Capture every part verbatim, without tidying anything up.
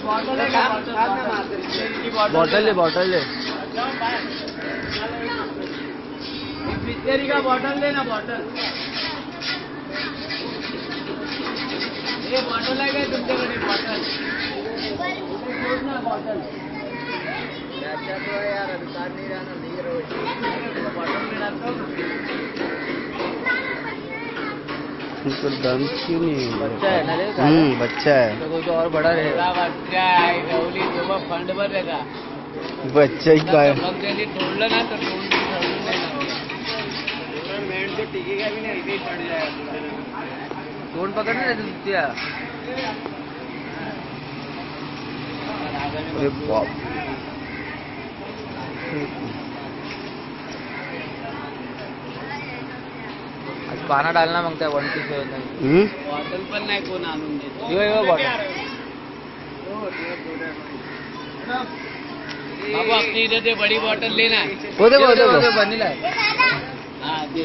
Bottle ले bottle ले Bisleri का बॉटल लेना बॉटल ये बॉटल है क्या तुमच्याकडे बॉटल बॉटल अच्छा तो यार अधिकार नहीं रहना नहीं रहो बॉटल में डालता उसको दम क्यों नहीं बच्चा है ना रे हम्म बच्चा है तो तो और बड़ा रहेगा बच्चा है गौली तो फंड भर रहेगा बच्चा ही का है तोड़ला ना तो मेंट तो टिकेगा भी नहीं ऐसे ही पड़ जाएगा तोड़ पकड़ना है तुझ्या अरे बाप आज पाना डालना मागताय वन टू सेवन बॉटल पण नाही कोण आणून देत यो यो बॉटल बाबू अपनी इधर से बड़ी बॉटल लेना है वो दे वो दे वो दे वनीला है हां दे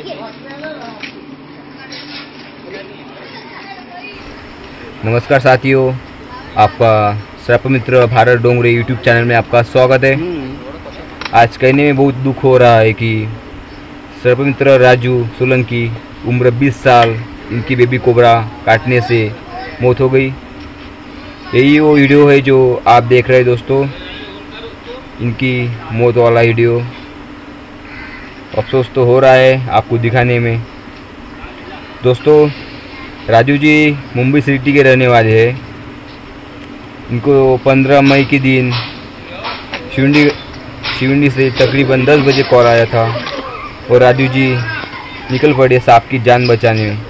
नमस्कार साथियों, आपका सर्प मित्र भारत डोंगरे यूट्यूब चैनल में आपका स्वागत है। आज कहने में बहुत दुख हो रहा है कि सर्प मित्र राजू सोलंकी उम्र बीस साल, इनकी बेबी कोबरा काटने से मौत हो गई। यही वो वीडियो है जो आप देख रहे हैं दोस्तों, इनकी मौत वाला वीडियो। अफसोस तो हो रहा है आपको दिखाने में। दोस्तों, राजू जी मुंबई सिटी के रहने वाले हैं। इनको पंद्रह मई के दिन शिवंडी शिवंडी से तकरीबन दस बजे कॉल आया था और राजू जी निकल पड़े सांप की जान बचाने में।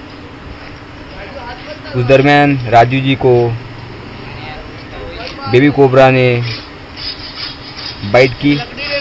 उस दरमियान राजू जी को बेबी कोबरा ने बाइट की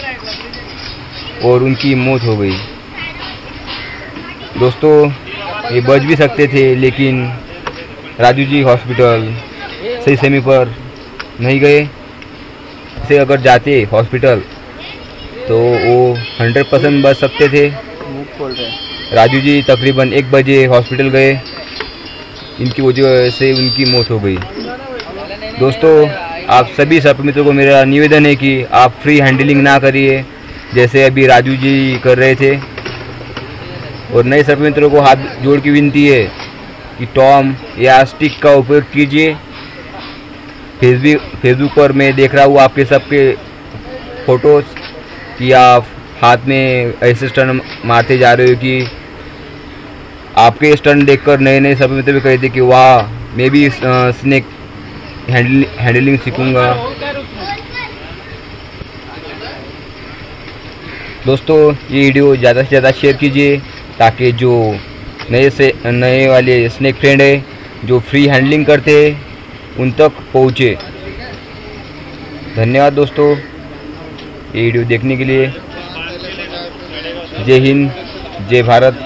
और उनकी मौत हो गई। दोस्तों, ये बच भी सकते थे, लेकिन राजू जी हॉस्पिटल सही समय पर नहीं गए। से अगर जाते हॉस्पिटल तो वो हंड्रेड परसेंट बच सकते थे। राजू जी तकरीबन एक बजे हॉस्पिटल गए, इनकी वजह से उनकी मौत हो गई। दोस्तों, आप सभी सर्प मित्रों को मेरा निवेदन है कि आप फ्री हैंडलिंग ना करिए, जैसे अभी राजू जी कर रहे थे। और नए सर्प मित्रों को हाथ जोड़ की विनती है कि टॉम या स्टिक का उपयोग कीजिए। फेसबुक फेसबुक पर मैं देख रहा हूँ आपके सबके फोटोज़ कि आप हाथ में ऐसे स्टंट मारते जा रहे हो कि आपके स्टंट देखकर नए नए सर्प मित्र भी कहते कि वाह, मैं भी स्नेक हैंडल हैंडलिंग सीखूंगा। दोस्तों, ये वीडियो ज़्यादा से ज़्यादा शेयर कीजिए ताकि जो नए से नए वाले स्नेक फ्रेंड है जो फ्री हैंडलिंग करते हैं उन तक पहुँचे। धन्यवाद दोस्तों ये वीडियो देखने के लिए। जय हिंद, जय भारत।